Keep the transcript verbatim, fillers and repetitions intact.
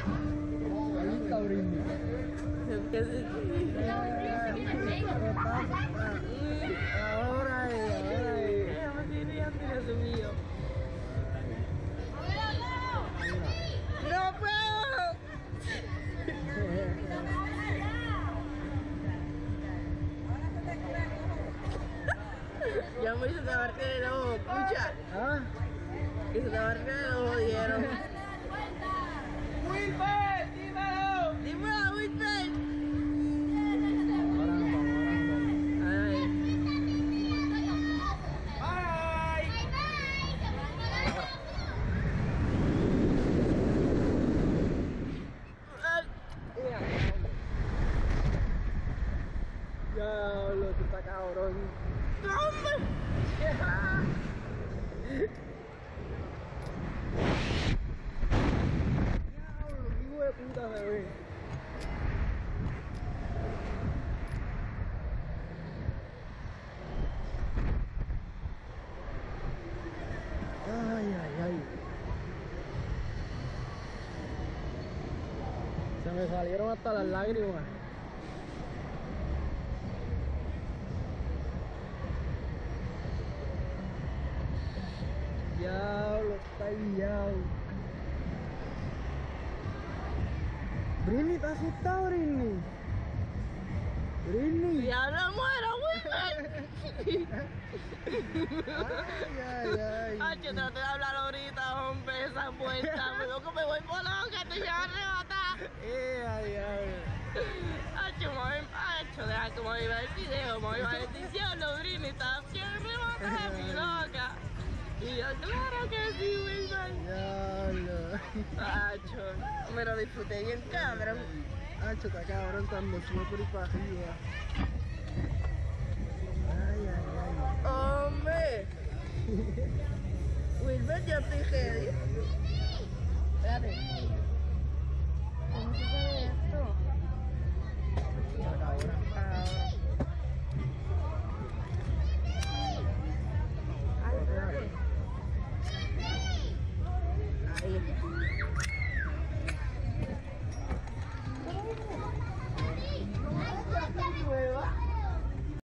Ahí está Britney. ¿Qué se Ahora es, ahora es. ella me tiene ya tiene su mío. ¡No puedo! Ya me hizo taparte el ojo, escucha. ¿Ah? Que se taparte el ojo, dieron. ¡Wilfred! ¡Dímelo! ¡Dímelo, Wilfred! Ahora nos vamos, ahora nos vamos. Ay. Diablo, tú estás cabrón. ¡Hombre! Diablo, qué hijo de puta se ve. Ay, ay, ay. Se me salieron hasta las lágrimas. Diablo, está guiado. Britney, ¿estás asustado, Britney? Britney. ¡Ya no muero, Wilfred! Ay, ay, ay. Ay, yo traté de hablar ahorita, hombre, esa puerta. Me digo que me voy por loca, te llevo a arrebatar. Eh, ay, ay. Ay, yo me voy, ay, yo deja que me iba el video, me iba diciendo, Britney, estás bien arrebatada, mi loca. Y yo, claro que sí, Wilfred. Diablo. Acho, me lo disfruté bien, cabrón. Hacho, está cabrón cuando sube por ahí para arriba. Ay, ay, ay. Hombre. Wilfred, yo estoy ready. Espérate. ¿Cómo se ve esto? Está cabrón. Ahora. Ay, espérate. Ahí.